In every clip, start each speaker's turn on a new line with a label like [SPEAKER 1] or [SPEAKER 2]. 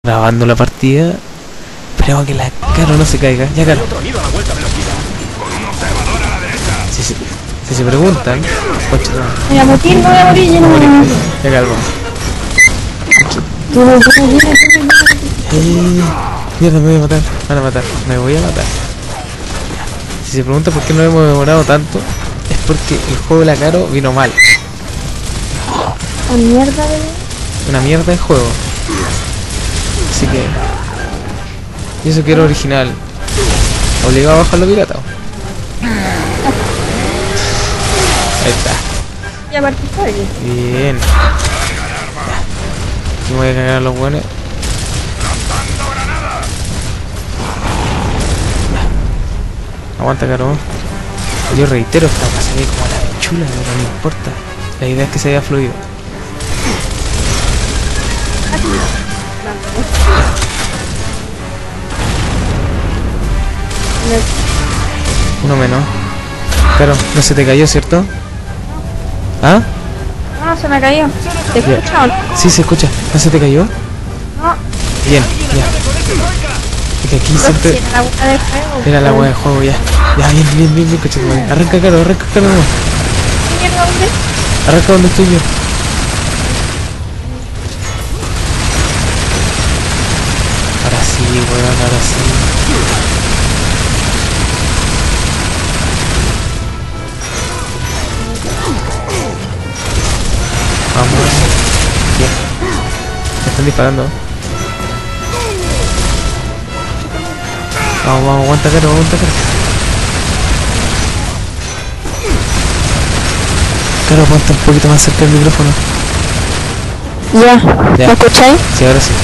[SPEAKER 1] grabando la partida. Esperemos que la Caro no se caiga. Ya, Caro. Si se preguntan,
[SPEAKER 2] voy a morir, no voy a morir, yo no voy a morir.
[SPEAKER 1] ya calma. Mierda, me voy a matar. Me van a matar. Me voy a matar. Si se pregunta por qué no hemos demorado tanto, es porque el juego de la Caro vino mal.
[SPEAKER 2] ¿Una mierda de...?
[SPEAKER 1] Una mierda de juego. Así que... Y eso que era original. Obligado a bajarlo pirata. Ahí está.
[SPEAKER 2] Ya partiste.
[SPEAKER 1] Bien. Aquí me voy a cagar a los buenos. Aguanta, Caro. Yo reitero, esta cosa se ve como la chula, pero no importa. La idea es que se vea fluido. Uno menos. Claro, no se te cayó, ¿cierto? ¿Ah?
[SPEAKER 2] No, se me cayó. ¿Te escucha o no?
[SPEAKER 1] Sí, se escucha. ¿No se te cayó?
[SPEAKER 2] No.
[SPEAKER 1] Bien, ya. Es que aquí siempre...
[SPEAKER 2] Era la hueá de juego.
[SPEAKER 1] Era la hueá de juego, ya. Ya, bien, coche. Arranca, Caro, arranca, Caro.
[SPEAKER 2] Mierda, ¿dónde?
[SPEAKER 1] Arranca donde estoy yo. Ahora sí, weón, ahora sí. Vamos. Bien. Me están disparando. Vamos, aguanta, Caro, Caro, ponte un poquito más cerca del micrófono.
[SPEAKER 2] Ya. ¿Me escucháis?
[SPEAKER 1] Sí, ahora sí.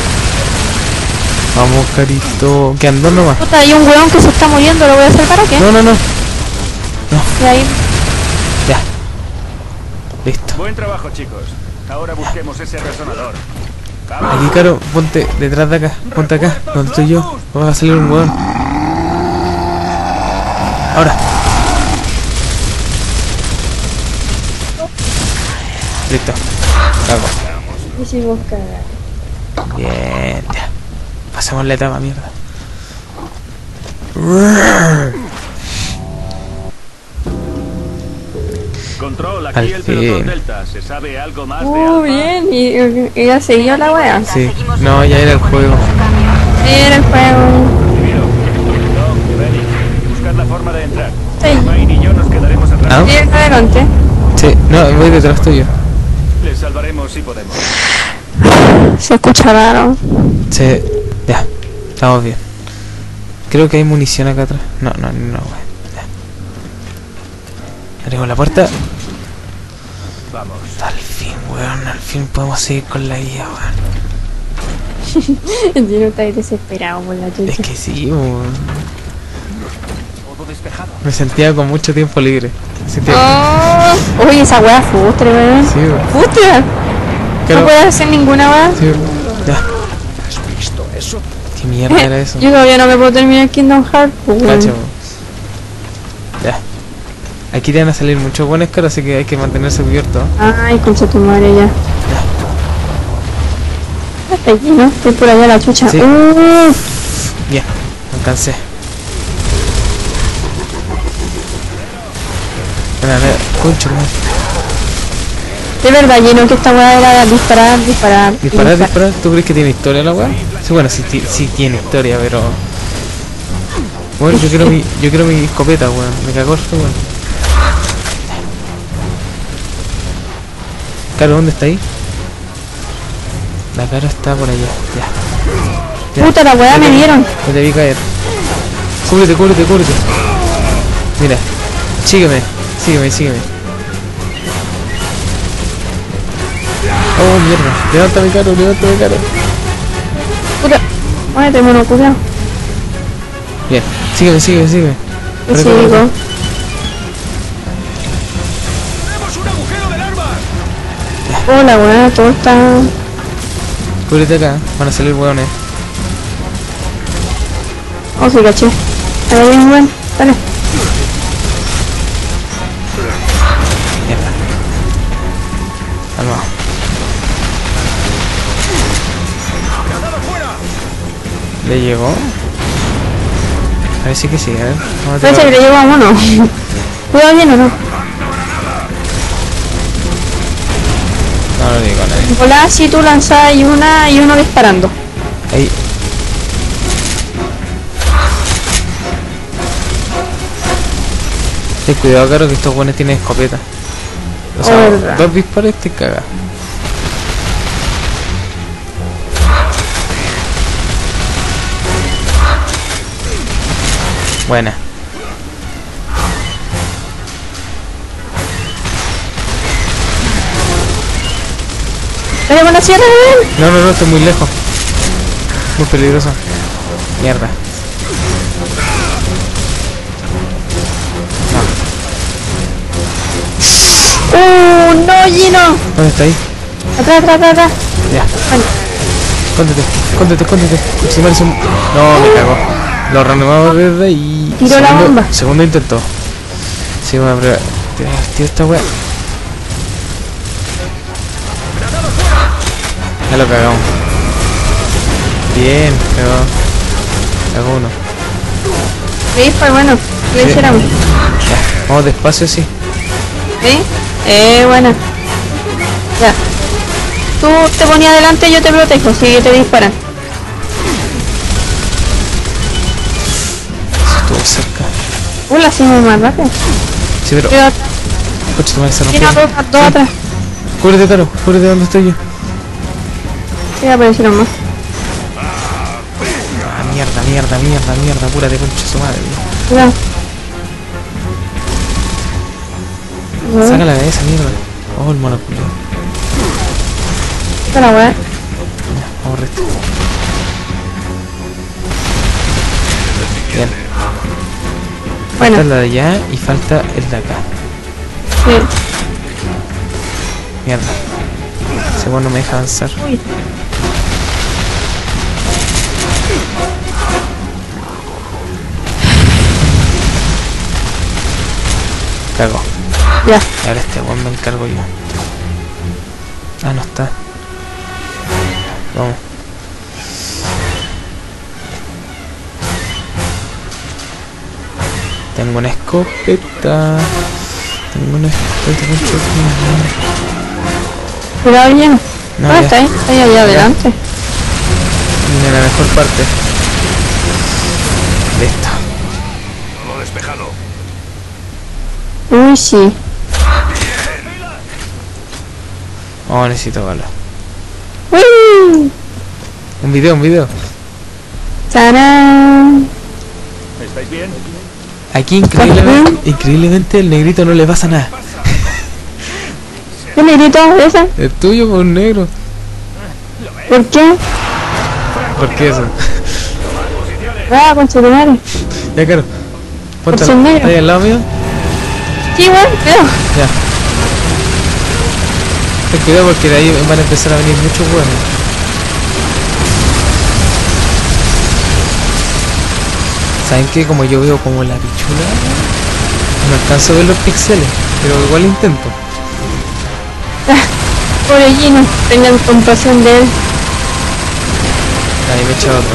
[SPEAKER 1] Vamos, Carito. Que andó nomás.
[SPEAKER 2] Puta, hay un weón que se está muriendo, ¿lo voy a salvar o qué?
[SPEAKER 1] No.
[SPEAKER 2] Y ahí...
[SPEAKER 1] Ya. Listo.
[SPEAKER 3] Buen trabajo, chicos. Ahora busquemos ese resonador.
[SPEAKER 1] Aquí, Caro, ponte detrás de acá. Ponte acá, donde estoy yo. Vamos a salir un hueón. Ahora. Listo. Cago.
[SPEAKER 2] Y si vos cagas.
[SPEAKER 1] Bien, ya. Pasemos la etapa, mierda.
[SPEAKER 3] Control, aquí
[SPEAKER 1] Al
[SPEAKER 3] el pelotón
[SPEAKER 1] fin.
[SPEAKER 3] Delta. ¿Se sabe algo más de Alpha?
[SPEAKER 2] Bien. ¿Y ya siguió la wea?
[SPEAKER 1] Sí. No, ya era el juego.
[SPEAKER 2] Era el juego.
[SPEAKER 3] Primero, Doc, Benny, buscad la forma de entrar.
[SPEAKER 2] Sí.
[SPEAKER 3] Mayne y yo nos quedaremos atrás.
[SPEAKER 1] ¿Ah?
[SPEAKER 2] Bien, adelante.
[SPEAKER 1] Sí, no, voy detrás tuyo.
[SPEAKER 3] Les salvaremos si podemos.
[SPEAKER 2] Se escucha raro.
[SPEAKER 1] Sí, ya. Estamos bien. Creo que hay munición acá atrás. No, wey. Ya. Abrimos la puerta.
[SPEAKER 3] Vamos.
[SPEAKER 1] Al fin, weón, al fin podemos seguir con la guía, weón.
[SPEAKER 2] Yo no estoy desesperado por la chucha.
[SPEAKER 1] Es que sí, weón.
[SPEAKER 3] Todo despejado.
[SPEAKER 1] Me sentía con mucho tiempo libre. Me sentía...
[SPEAKER 2] Oh, uy, esa wea frustre, weón.
[SPEAKER 1] Sí, weón.
[SPEAKER 2] Frustre.
[SPEAKER 1] Claro.
[SPEAKER 2] No puedes hacer ninguna wea.
[SPEAKER 1] Sí, weón. Ya.
[SPEAKER 3] ¿Has visto eso?
[SPEAKER 1] ¿Qué mierda era eso?
[SPEAKER 2] Yo todavía no me puedo terminar Kingdom Hearts, pues, weón.
[SPEAKER 1] Cacho, weón. Ya. Aquí te van a salir muchos buenos caros, así que hay que mantenerse cubierto.
[SPEAKER 2] Ay, concha tu madre ya. Hasta aquí, ¿no? Estoy por allá la chucha.
[SPEAKER 1] Sí. Bien, me alcancé. Mira, concho, madre.
[SPEAKER 2] De verdad, lleno que esta weá era disparar.
[SPEAKER 1] ¿Disparar? ¿Tú crees que tiene historia la weá? Sí, bueno, sí tiene historia, pero... Bueno, yo quiero mi escopeta, weón. Me cagó esto, weón. Caro, ¿dónde está ahí? La Caro está por allá, ya.
[SPEAKER 2] Puta, la weá me dieron.
[SPEAKER 1] No te vi caer. Cúbrete. Mira, sígueme. Oh, mierda. Levántame, Caro.
[SPEAKER 2] Puta, muévete, mono, cuidado.
[SPEAKER 1] Bien, sígueme.
[SPEAKER 2] Yo sigo.
[SPEAKER 3] ¡Tenemos un agujero del arma!
[SPEAKER 2] Oh, la weá, todo está...
[SPEAKER 1] Cúbrete acá, van a salir hueones.
[SPEAKER 2] Oh, sí, caché. A ver, bien, weón. Dale.
[SPEAKER 1] Mierda. Calma.
[SPEAKER 3] ¡Granada fuera!
[SPEAKER 1] ¿Le llegó? A ver si que sí, a ver. Vamos a
[SPEAKER 2] Parece que
[SPEAKER 1] tirar.
[SPEAKER 2] le llegó a uno. ¿Cuidado bien o no?
[SPEAKER 1] No lo digo a nadie.
[SPEAKER 2] Volás si tú lanzás y uno disparando.
[SPEAKER 1] Ahí. Ten cuidado, Caro, que estos buenos tienen escopeta. O sea,
[SPEAKER 2] Verdad.
[SPEAKER 1] 2 disparos y te cagas. Buena.
[SPEAKER 2] ¡Dale con la sierra, ven!
[SPEAKER 1] No, no, no, estoy muy lejos. Muy peligroso. Mierda.
[SPEAKER 2] ¡No, Gino!
[SPEAKER 1] ¿Dónde está ahí?
[SPEAKER 2] Atrás, atrás, atrás, atrás.
[SPEAKER 1] Ya.
[SPEAKER 2] Bueno,
[SPEAKER 1] Escóndete, escóndete, escóndete. Si me no, me cagó. Lo reanimamos desde ahí.
[SPEAKER 2] Tiró la bomba.
[SPEAKER 1] Segundo intento. Sí, voy a probar. Tío, esta weá. Ya lo cagamos. Bien, cagó uno.
[SPEAKER 2] ¿veis? Pues bueno, ¿qué
[SPEAKER 1] Sí.
[SPEAKER 2] hiciéramos?
[SPEAKER 1] Ya, vamos despacio, sí.
[SPEAKER 2] ¿Sí? Bueno. Ya. Tú te ponías adelante, yo te protejo, si te disparan.
[SPEAKER 1] Eso estuvo cerca.
[SPEAKER 2] La hacemos más rápido.
[SPEAKER 1] Sí, pero.
[SPEAKER 2] Cuidado,
[SPEAKER 1] Coche, tu madre se
[SPEAKER 2] tiene
[SPEAKER 1] rompió.
[SPEAKER 2] dos atrás.
[SPEAKER 1] Cúbrete, Caro, cúbrete donde estoy yo.
[SPEAKER 2] Sí, aparecieron más.
[SPEAKER 1] Ah, mierda, apúrate, concha su madre.
[SPEAKER 2] Cuidado.
[SPEAKER 1] Sácala de esa mierda. Oh, el monoculio.
[SPEAKER 2] Esta la weá.
[SPEAKER 1] Vamos resto. Bien.
[SPEAKER 2] Bueno,
[SPEAKER 1] Falta la de allá y falta el de acá.
[SPEAKER 2] sí.
[SPEAKER 1] Mierda. Ese bueno no me deja avanzar.
[SPEAKER 2] Uy.
[SPEAKER 1] Cago.
[SPEAKER 2] Ya.
[SPEAKER 1] Y ahora este weón me encargo yo. Ah, no está. Vamos. Tengo una escopeta. Concha de tu madre.
[SPEAKER 2] Cuidado bien.
[SPEAKER 1] No,
[SPEAKER 2] ¿Dónde
[SPEAKER 1] ya.
[SPEAKER 2] está ahí? Está ahí allá adelante.
[SPEAKER 1] En la mejor parte. Listo.
[SPEAKER 3] Todo despejado.
[SPEAKER 2] Uy, sí.
[SPEAKER 1] Oh, necesito bala.
[SPEAKER 2] Uy.
[SPEAKER 1] Un video.
[SPEAKER 2] ¡Tarán!
[SPEAKER 3] ¿Estáis bien?
[SPEAKER 1] Aquí increíblemente el negrito no le pasa nada.
[SPEAKER 2] ¿Qué negrito esa?
[SPEAKER 1] El tuyo por un negro.
[SPEAKER 2] ¿Por qué?
[SPEAKER 1] ¿Por qué eso?
[SPEAKER 2] Ah, concha de madre.
[SPEAKER 1] Ya, claro. Ponte
[SPEAKER 2] ser negro.
[SPEAKER 1] ahí al lado mío.
[SPEAKER 2] Sí, weón, cuidado.
[SPEAKER 1] Ya. Ten cuidado porque de ahí van a empezar a venir muchos huevos. ¿Saben qué? Como yo veo como la pichula, no alcanzo a ver los píxeles, pero igual intento.
[SPEAKER 2] Pobre Gino, tengan compasión de él.
[SPEAKER 1] Ahí me echa otro.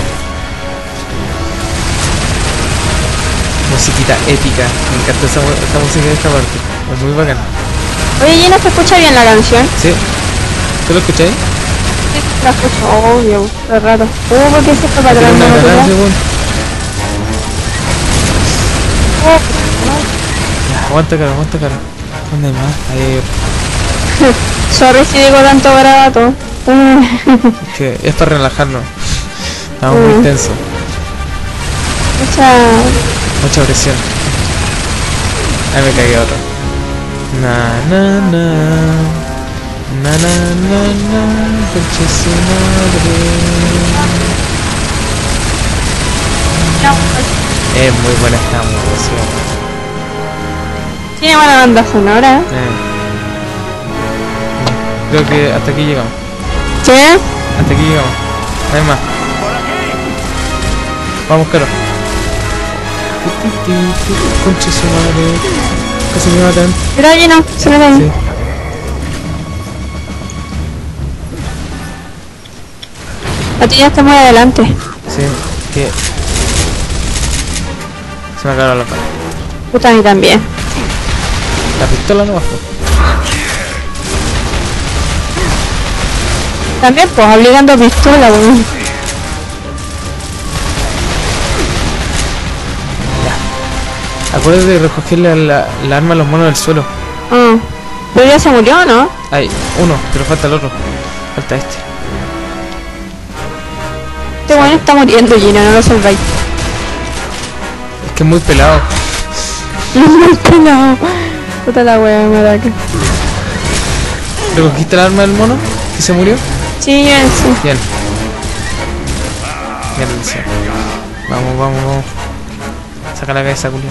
[SPEAKER 1] Musiquita épica, me encanta esta música de esta parte, es muy bacana.
[SPEAKER 2] Oye, Gino, ¿se escucha bien la canción?
[SPEAKER 1] ¿Sí? ¿Tú lo escucháis?
[SPEAKER 2] Sí, la escucho, obvio, es raro. ¿por qué se fue para
[SPEAKER 1] Tiene
[SPEAKER 2] atrás?
[SPEAKER 1] una
[SPEAKER 2] No,
[SPEAKER 1] granada,
[SPEAKER 2] no,
[SPEAKER 1] según.
[SPEAKER 2] no.
[SPEAKER 1] Ya, aguanta cara. ¿Dónde hay más? Ahí hay otro.
[SPEAKER 2] Sorry si digo tanto barato.
[SPEAKER 1] Que es para relajarnos. Estamos muy tensos. Mucha presión. Ahí me cagué otro. Concha su madre. Es muy buena esta música.
[SPEAKER 2] Tiene buena banda sonora.
[SPEAKER 1] Creo que hasta aquí llegamos.
[SPEAKER 2] ¿Sí?
[SPEAKER 1] Hasta aquí llegamos. No hay más. Vamos, Caro. Concha su madre. Casi me matan.
[SPEAKER 2] Pero Gino, se me ven.
[SPEAKER 1] Sí.
[SPEAKER 2] La tuya está muy adelante.
[SPEAKER 1] Sí. que... Se me acabaron las balas.
[SPEAKER 2] Puta, a mí también.
[SPEAKER 1] La pistola no bajó.
[SPEAKER 2] También, pues, obligando pistola, weón.
[SPEAKER 1] Acuérdate de recogerle la arma a los monos del suelo.
[SPEAKER 2] Ah. Pero ya se murió, ¿no?
[SPEAKER 1] Hay uno, pero falta el otro. Falta este.
[SPEAKER 2] Este weón está muriendo, Gino, no lo salváis.
[SPEAKER 1] Es que es muy pelado.
[SPEAKER 2] No. Puta la wea, me da que.
[SPEAKER 1] ¿Recogiste el arma del mono? ¿Que se murió?
[SPEAKER 2] Sí, sí.
[SPEAKER 1] Bien. Bien, sí. Vamos, vamos, vamos. Saca la cabeza, culo.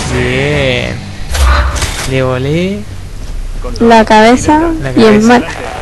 [SPEAKER 1] Bien. Le volé
[SPEAKER 2] La cabeza
[SPEAKER 1] la
[SPEAKER 2] y el
[SPEAKER 1] cabeza.
[SPEAKER 2] mal.